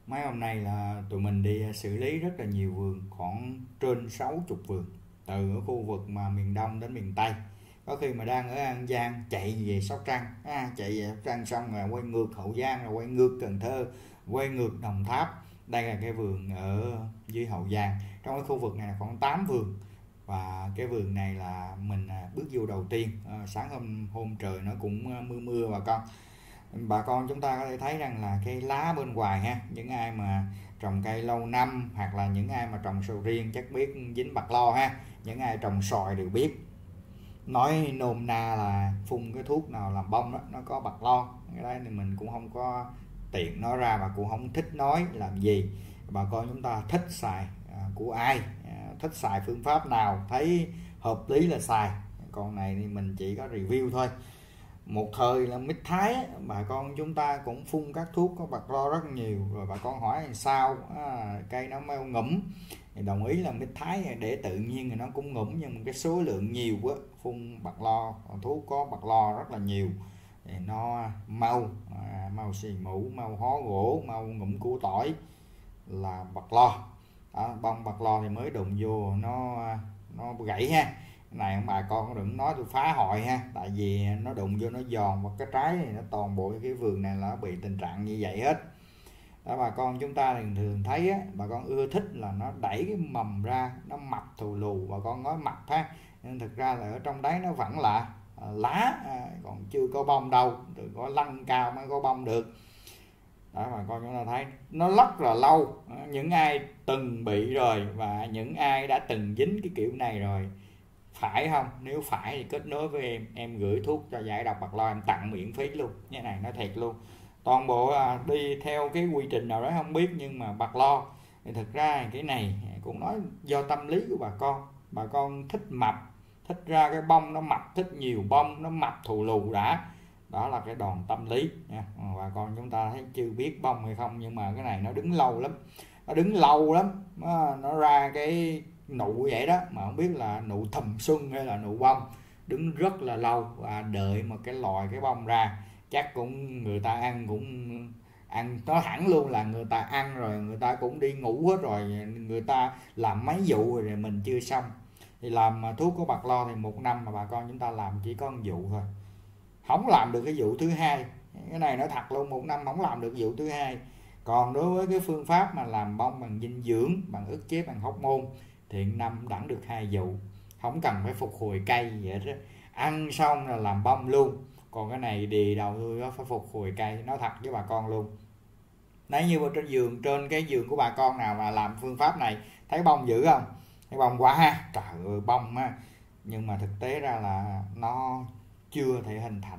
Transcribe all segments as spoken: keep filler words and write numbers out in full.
Mấy hôm nay là tụi mình đi xử lý rất là nhiều vườn, khoảng trên sáu chục vườn, từ ở khu vực mà miền Đông đến miền Tây. Có khi mà đang ở An Giang chạy về Sóc Trăng, à, chạy về Sóc Trăng xong rồi quay ngược Hậu Giang, rồi quay ngược Cần Thơ, quay ngược Đồng Tháp. Đây là cái vườn ở dưới Hậu Giang. Trong cái khu vực này là khoảng tám vườn. Và cái vườn này là mình à, bước vô đầu tiên. À, sáng hôm hôm trời nó cũng à, mưa mưa bà con. Bà con chúng ta có thể thấy rằng là cái lá bên ngoài ha, những ai mà trồng cây lâu năm hoặc là những ai mà trồng sầu riêng chắc biết dính bạc lo ha, những ai trồng xoài đều biết. Nói nôm na là phun cái thuốc nào làm bông đó nó có bạc lo, cái đấy thì mình cũng không có tiện nói ra và cũng không thích nói làm gì. Bà con chúng ta thích xài à, của ai, à, thích xài phương pháp nào thấy hợp lý là xài, còn này thì mình chỉ có review thôi. Một thời là mít Thái á, bà con chúng ta cũng phun các thuốc có bạc lo rất nhiều, rồi bà con hỏi làm sao à, cây nó mau ngủm thì đồng ý là mít Thái để tự nhiên thì nó cũng ngủm, nhưng mà cái số lượng nhiều quá phun bạc lo, thuốc có bạc lo rất là nhiều thì nó mau à, mau xì mũ, mau hó gỗ, mau ngủm củ tỏi là bạc lo. Đó, bông bạc lo thì mới đụng vô nó nó gãy ha. Này bà con đừng nói tôi phá hoại ha, tại vì nó đụng vô nó giòn và cái trái này nó toàn bộ cái vườn này là bị tình trạng như vậy hết. Đó, bà con chúng ta thường thường thấy á, bà con ưa thích là nó đẩy cái mầm ra nó mập thù lù, bà con nói mập ha, nhưng thực ra là ở trong đấy nó vẫn là à, lá à, còn chưa có bông đâu, từ có lăn cao mới có bông được. Đó, bà con chúng ta thấy nó rất là lâu. Những ai từng bị rồi và những ai đã từng dính cái kiểu này rồi phải không, nếu phải thì kết nối với em em gửi thuốc cho giải độc bạc lo, em tặng miễn phí luôn như này, nói thiệt luôn. Toàn bộ à, đi theo cái quy trình nào đó không biết, nhưng mà bạc lo thì thực ra cái này cũng nói do tâm lý của bà con. Bà con thích mập, thích ra cái bông nó mập, thích nhiều bông nó mập thù lù đã, đó là cái đòn tâm lý nha. Bà con chúng ta thấy chưa biết bông hay không, nhưng mà cái này nó đứng lâu lắm, nó đứng lâu lắm, nó, nó ra cái nụ vậy đó mà không biết là nụ thùm xuân hay là nụ bông, đứng rất là lâu và đợi mà cái lòi cái bông ra. Chắc cũng người ta ăn cũng ăn nó hẳn luôn là người ta ăn rồi người ta cũng đi ngủ hết rồi, người ta làm mấy vụ rồi mình chưa xong. Thì làm thuốc có bạc lo thì một năm mà bà con chúng ta làm chỉ có một vụ thôi, không làm được cái vụ thứ hai. Cái này nói thật luôn, một năm không làm được vụ thứ hai. Còn đối với cái phương pháp mà làm bông bằng dinh dưỡng, bằng ức chế bằng hóc môn thì năm đẳng được hai vụ, không cần phải phục hồi cây vậy đó, ăn xong là làm bông luôn. Còn cái này đi đầu tôi có phải phục hồi cây, nói thật với bà con luôn. Nếu như trên giường, trên cái giường của bà con nào mà làm phương pháp này thấy bông dữ không, thấy bông quá ha, trời ơi bông á, nhưng mà thực tế ra là nó chưa thể hình thành.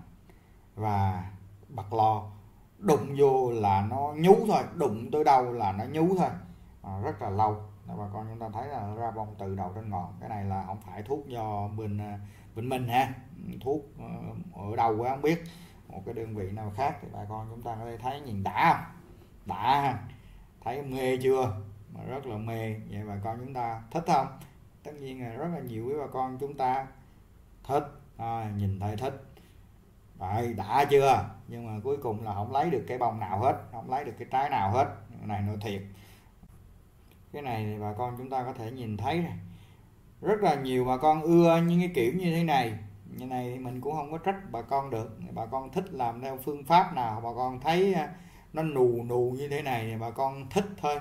Và bạc lo đụng vô là nó nhú thôi, đụng tới đâu là nó nhú thôi, à, rất là lâu. Bà con chúng ta thấy là ra bông từ đầu đến ngọn. Cái này là không phải thuốc do bên bên mình ha, thuốc ở đâu quá không biết, một cái đơn vị nào khác. Thì bà con chúng ta có thể thấy nhìn đã không, đã thấy mê chưa, mà rất là mê. Vậy bà con chúng ta thích không? Tất nhiên là rất là nhiều với bà con chúng ta thích, à, nhìn thấy thích. Đấy, đã chưa? Nhưng mà cuối cùng là không lấy được cái bông nào hết, không lấy được cái trái nào hết. Cái này nói thiệt. Cái này thì bà con chúng ta có thể nhìn thấy này, rất là nhiều bà con ưa những cái kiểu như thế này. Như này thì mình cũng không có trách bà con được. Bà con thích làm theo phương pháp nào, bà con thấy nó nù nù như thế này thì bà con thích thôi.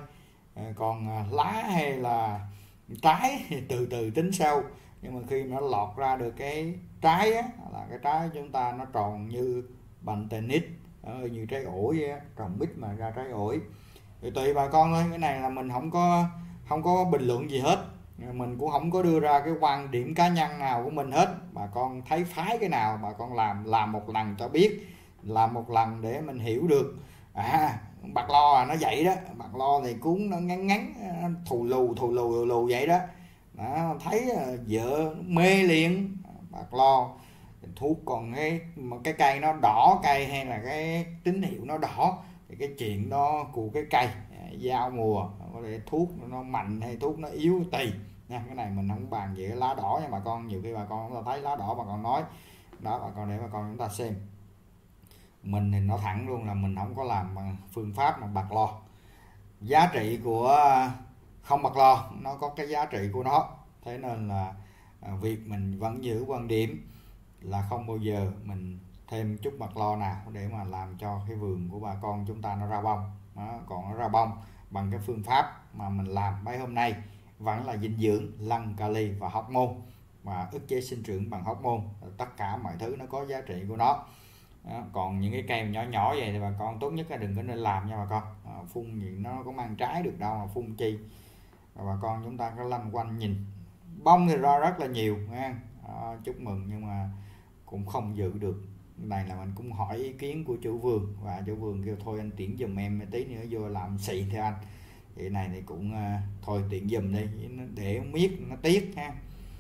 Còn lá hay là trái thì từ từ tính sau. Nhưng mà khi nó lọt ra được cái trái á, là cái trái chúng ta nó tròn như bành tennis, như trái ổi vậy á, trồng mít mà ra trái ổi thì tùy bà con thôi. Cái này là mình không có không có bình luận gì hết, mình cũng không có đưa ra cái quan điểm cá nhân nào của mình hết. Bà con thấy phái cái nào bà con làm làm một lần cho biết, làm một lần để mình hiểu được. À, bạc lo là nó vậy đó, bạc lo thì cuốn nó ngắn ngắn thù lù thù lù thù lù vậy đó. Đó, thấy vợ mê liền. Bạc lo thuốc, còn cái cái cây nó đỏ, cây hay là cái tín hiệu nó đỏ thì cái chuyện đó của cái cây giao mùa, có thể thuốc nó mạnh hay thuốc nó yếu tùy nha. Cái này mình không bàn về cái lá đỏ nha bà con, nhiều khi bà con chúng ta thấy lá đỏ bà con nói đó, bà con để bà con chúng ta xem. Mình thì nó thẳng luôn là mình không có làm bằng phương pháp mà bạc lo. giá trị của không bạc lo nó có cái giá trị của nó. Thế nên là à, việc mình vẫn giữ quan điểm là không bao giờ mình thêm chút bạc lo nào để mà làm cho cái vườn của bà con chúng ta nó ra bông. Đó, còn nó ra bông bằng cái phương pháp mà mình làm mấy hôm nay vẫn là dinh dưỡng, lăn, kali và hormone, và ức chế sinh trưởng bằng hormone. Tất cả mọi thứ nó có giá trị của nó. Đó, còn những cái cây nhỏ nhỏ vậy thì bà con tốt nhất là đừng có nên làm nha bà con. À, phun gì nó có mang trái được đâu mà phun chi. Và bà con chúng ta có lanh quanh nhìn bông thì ra rất là nhiều nha. À, chúc mừng nhưng mà cũng không giữ được. Này là mình cũng hỏi ý kiến của chủ vườn, và chủ vườn kêu thôi anh tiễn giùm em tí nữa vô làm xị theo anh. Thì này thì cũng uh, thôi tiện giùm đi để miết nó tiếc ha.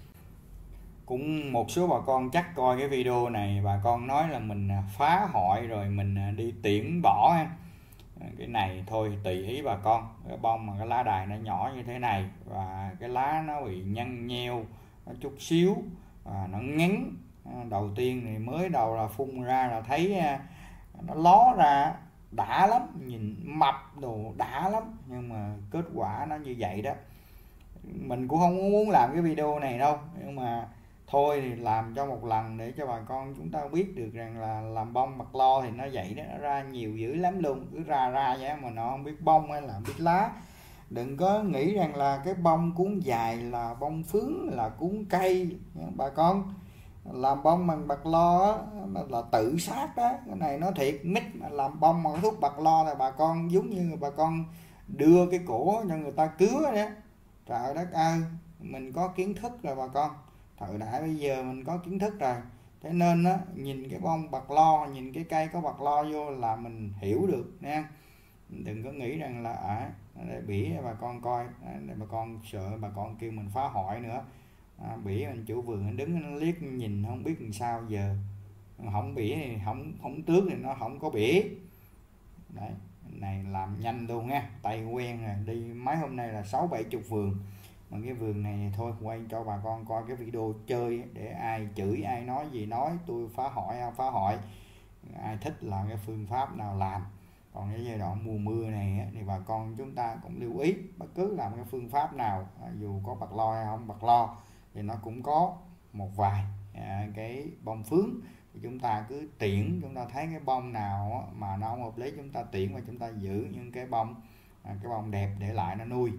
Cũng một số bà con chắc coi cái video này bà con nói là mình phá hoại rồi mình đi tiễn bỏ ha. Cái này thôi tùy ý bà con. Cái bông mà cái lá đài nó nhỏ như thế này và cái lá nó bị nhăn nheo nó chút xíu và nó ngắn. Đầu tiên thì mới đầu là phun ra là thấy nó ló ra đã lắm, nhìn mập đồ đã lắm, nhưng mà kết quả nó như vậy đó. Mình cũng không muốn làm cái video này đâu, nhưng mà thôi thì làm cho một lần để cho bà con chúng ta biết được rằng là làm bông bạc lo thì nó vậy đó, nó ra nhiều dữ lắm luôn. Cứ ra ra vậy mà nó không biết bông hay là không biết lá. Đừng có nghĩ rằng là cái bông cuốn dài là bông phướng, là cuốn cây. Bà con làm bông bằng bạc lo là tự sát đó. Cái này nó thiệt mít mà làm bông bằng thuốc bạc lo là bà con giống như bà con đưa cái cổ cho người ta cứa đó. Trời đất ơi, mình có kiến thức rồi bà con. Thời đại bây giờ mình có kiến thức rồi. Thế nên á, nhìn cái bông bạc lo, nhìn cái cây có bạc lo vô là mình hiểu được nha. Đừng có nghĩ rằng là à, để bỉ bà con coi, để bà con sợ bà con kêu mình phá hoại nữa. À, bỉ anh chủ vườn anh đứng anh liếc nhìn không biết làm sao giờ. Không bỉ thì không không tước thì nó không có bỉ. Đấy, này làm nhanh luôn nha, tay quen rồi, đi mấy hôm nay là sáu bảy chục vườn. Mà cái vườn này thôi quay cho bà con coi cái video chơi để ai chửi ai nói gì nói, tôi phá hoại phá hoại. Ai thích là cái phương pháp nào làm. Còn cái giai đoạn mùa mưa này thì bà con chúng ta cũng lưu ý, bất cứ làm cái phương pháp nào dù có bạc lo hay không bạc lo thì nó cũng có một vài cái bông phướng. Thì chúng ta cứ tiễn, chúng ta thấy cái bông nào mà nó không hợp lý chúng ta tiễn và chúng ta giữ những cái bông cái bông đẹp để lại nó nuôi.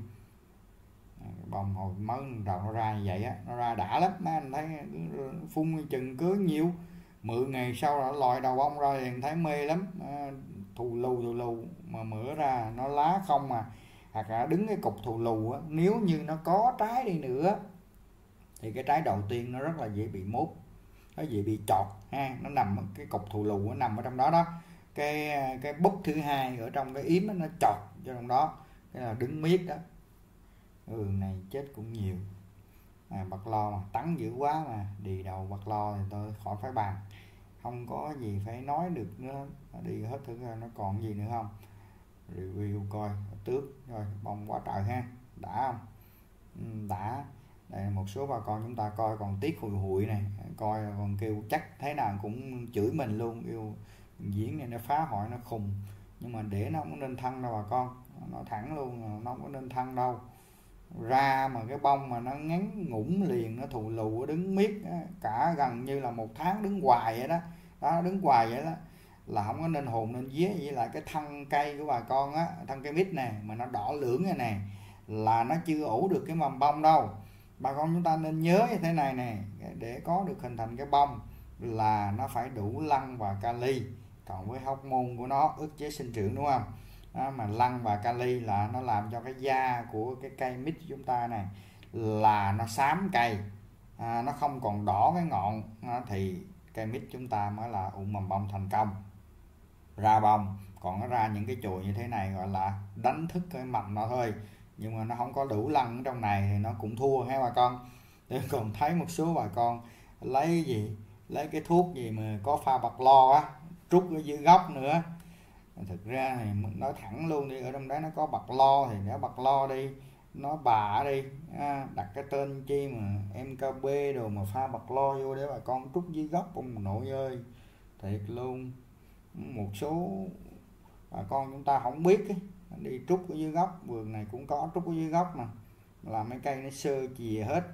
Bông hồi mới đầu nó ra như vậy á, nó ra đã lắm. Mấy anh thấy phun chừng cứ nhiều mười ngày sau là lòi đầu bông ra thì thấy mê lắm. À, thù lù thù lù mà mở ra nó lá không mà, hoặc là đứng cái cục thù lù á, nếu như nó có trái đi nữa thì cái trái đầu tiên nó rất là dễ bị mốt, nó dễ bị chọt ha. Nó nằm cái cục thù lù nó nằm ở trong đó đó. Cái cái bút thứ hai ở trong cái yếm đó, nó chọt cho trong đó, cái là đứng miết đó. Ừ, này chết cũng nhiều. À, bạc lo mà tắn dữ quá mà đi đầu bạc lo thì tôi khỏi phải bàn, không có gì phải nói được nữa. Đi hết thử nó còn gì nữa không, review coi tước rồi bông quá trời ha, đã không? Ừ, đã. Đây một số bà con chúng ta coi còn tiếc hùi hụi này, coi còn kêu chắc thế nào cũng chửi mình luôn, yêu diễn này nó phá hoại nó khùng. Nhưng mà để nó không nên thân đâu bà con, nó thẳng luôn, nó không có nên thân đâu. Ra mà cái bông mà nó ngắn ngủn liền, nó thù lù đứng miết cả gần như là một tháng đứng hoài vậy đó. Đó, đứng hoài vậy đó là không có nên hồn nên vía. Với lại cái thân cây của bà con á, thân cây mít này mà nó đỏ lưỡng này nè là nó chưa ủ được cái mầm bông đâu. Bà con chúng ta nên nhớ như thế này nè, để có được hình thành cái bông là nó phải đủ lăng và kali, cộng với hormone của nó ức chế sinh trưởng, đúng không? Đó, mà lăng và kali là nó làm cho cái da của cái cây mít chúng ta này là nó xám cây, à, nó không còn đỏ cái ngọn, à, thì cây mít chúng ta mới là ủ mầm bông thành công, ra bông. Còn nó ra những cái chồi như thế này gọi là đánh thức cái mầm nó thôi, nhưng mà nó không có đủ lăng ở trong này thì nó cũng thua ha bà con. Để còn thấy một số bà con lấy cái gì, lấy cái thuốc gì mà có pha bạc lo á, trút ở dưới gốc nữa. Thực ra thì nói thẳng luôn đi, ở trong đấy nó có bạc lo thì để bạc lo đi, nó bạ đi, à, đặt cái tên chi mà em ca bê đồ mà pha bạc lo vô để bà con trút dưới gốc ông nội ơi, thiệt luôn. Một số bà con chúng ta không biết ấy, đi trút ở dưới gốc. Vườn này cũng có trút ở dưới gốc nè, làm mấy cây nó sơ chìa hết,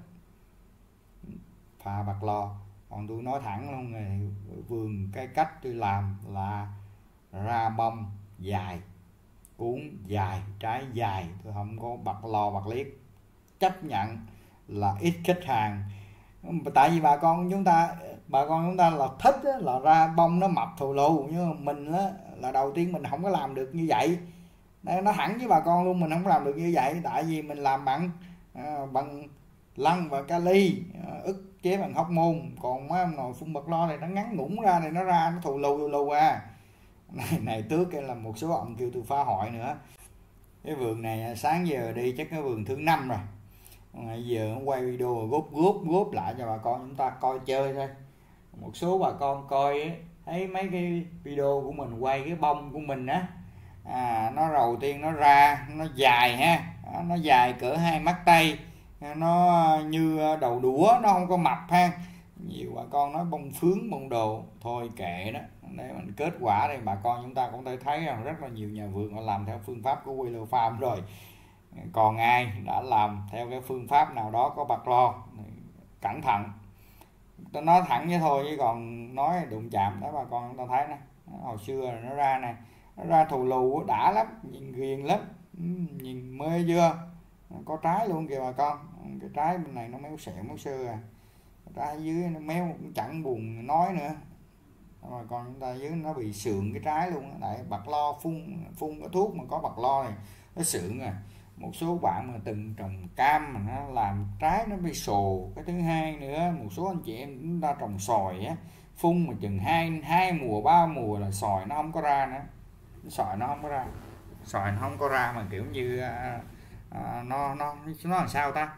phà bạc lò. Còn tôi nói thẳng luôn này, vườn cái cách tôi làm là ra bông dài, cuốn dài, trái dài, tôi không có bạc lò bạc liếc. Chấp nhận là ít khách hàng, tại vì bà con chúng ta bà con chúng ta là thích á, là ra bông nó mập thù lù, nhưng mà mình á, là đầu tiên mình không có làm được như vậy. Đây, nó thẳng với bà con luôn, mình không làm được như vậy, tại vì mình làm bằng à, bằng lăng và kali, à, ức chế bằng hóc môn. Còn mấy ông nồi phun bạc lo này nó ngắn ngủn ra, này nó ra nó thù lù thù lù à. Này, này tước cái là một số ông kêu tôi phá hoại nữa. Cái vườn này sáng giờ đi chắc cái vườn thứ năm rồi, bây giờ quay video góp góp góp lại cho bà con chúng ta coi chơi thôi. Một số bà con coi ấy, thấy mấy cái video của mình quay cái bông của mình á, à, nó đầu tiên nó ra nó dài ha, nó dài cỡ hai mắt tay, nó như đầu đũa, nó không có mập ha. Nhiều bà con nói bông phướng bông đồ, thôi kệ đó. Để mình kết quả đây bà con chúng ta cũng thấy thấy rằng rất là nhiều nhà vườn họ làm theo phương pháp của Wheeler Farm rồi. Còn ai đã làm theo cái phương pháp nào đó có bạc lo, cẩn thận. Tôi nói thẳng với thôi, chứ còn nói đụng chạm đó bà con chúng ta thấy nè, hồi xưa nó ra nè, nó ra thù lù đã lắm, nhìn ghiền lắm, nhìn mê chưa. Có trái luôn kìa bà con, cái trái bên này nó méo xẹo méo sơ à, trái dưới nó méo cũng chẳng buồn nói nữa. Bà con chúng ta dưới nó bị sượng cái trái luôn. Tại bạc lo phun phun cái thuốc mà có bạc lo này nó sượng à. Một số bạn mà từng trồng cam mà nó làm trái nó bị sồ. Cái thứ hai nữa, một số anh chị em chúng ta trồng xoài á, phun mà chừng hai hai mùa ba mùa là xoài nó không có ra nữa, xoài nó không có ra, xoài nó không có ra mà kiểu như à, à, nó nó nó làm sao ta,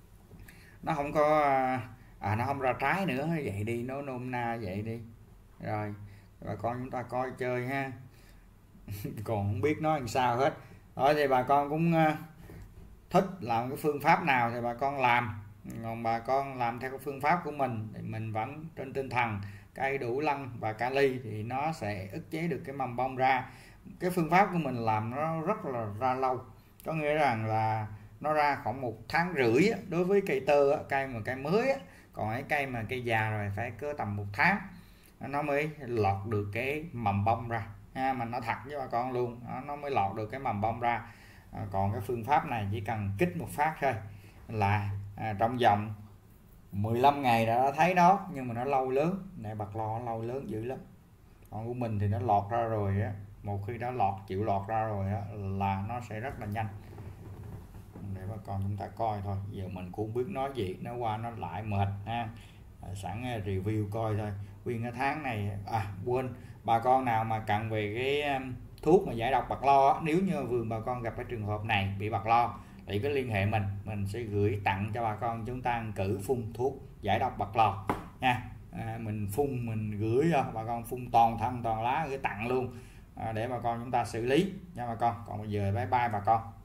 nó không có à, nó không ra trái nữa. Vậy đi, nó nôm na vậy đi. Rồi bà con chúng ta coi chơi ha. Còn không biết nói làm sao hết. Rồi thì bà con cũng uh, thích làm cái phương pháp nào thì bà con làm. Còn bà con làm theo cái phương pháp của mình thì mình vẫn trên tinh thần cây đủ lăng và kali thì nó sẽ ức chế được cái mầm bông ra. Cái phương pháp của mình làm nó rất là ra lâu, có nghĩa rằng là nó ra khoảng một tháng rưỡi á, đối với cây tơ á, cây mà cây mới á. Còn cái cây mà cây già rồi phải cỡ tầm một tháng nó mới lọt được cái mầm bông ra ha. Mình nói thật với bà con luôn, nó mới lọt được cái mầm bông ra. À, còn cái phương pháp này chỉ cần kích một phát thôi là à, trong vòng mười lăm ngày đã thấy nó, nhưng mà nó lâu lớn. Này bạc lo nó lâu lớn dữ lắm. Còn của mình thì nó lọt ra rồi á, một khi đã lọt chịu lọt ra rồi á là nó sẽ rất là nhanh. Để bà con chúng ta coi thôi, giờ mình cũng biết nói gì, nó qua nó lại mệt ha. À, sẵn review coi thôi. Nguyên cái tháng này à quên, bà con nào mà cần về cái um, thuốc mà giải độc bạc lo á, nếu như vườn bà con gặp cái trường hợp này bị bạc lo thì cứ liên hệ mình, mình sẽ gửi tặng cho bà con chúng ta cử phun thuốc giải độc bạc lo nha. À, mình phun mình gửi cho bà con phun toàn thân toàn lá gửi tặng luôn, à, để bà con chúng ta xử lý nha bà con. Còn bây giờ bye bye bà con.